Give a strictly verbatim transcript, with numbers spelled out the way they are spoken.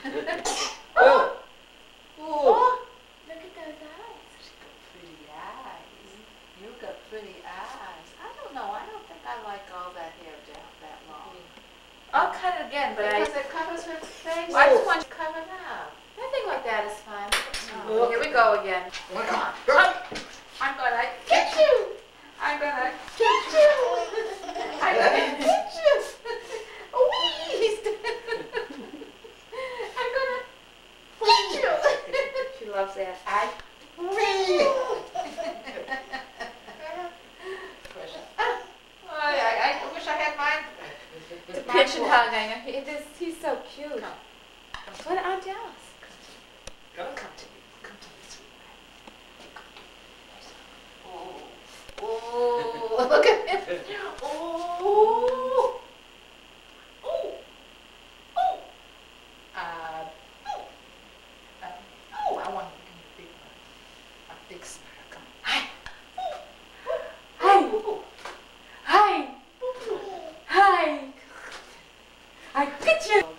Oh. Oh. Look at those eyes. She's got pretty eyes. You got pretty eyes. I don't know. I don't think I like all that hair down that long. I'll cut it again, but Because I. it covers her face. I just want to cover it up. nothing like that is fine. Oh. Here we go again. Come on. I'm, I'm gonna get you. I'm gonna get you. I'm gonna get you. Wheeze. I'm gonna get you. She loves that. I. Oh, I, I wish I had mine. To pinch and hug. I know. It is, he's so cute. Come. What Aunt Alice? Come to me. Come to me, sweetheart. Oh. Oh, look at him. Oh. Oh. Oh. Uh, oh. Uh, oh, I want to give you a big one. A big smile. Come on. Hi. Hi. Hi. I get you.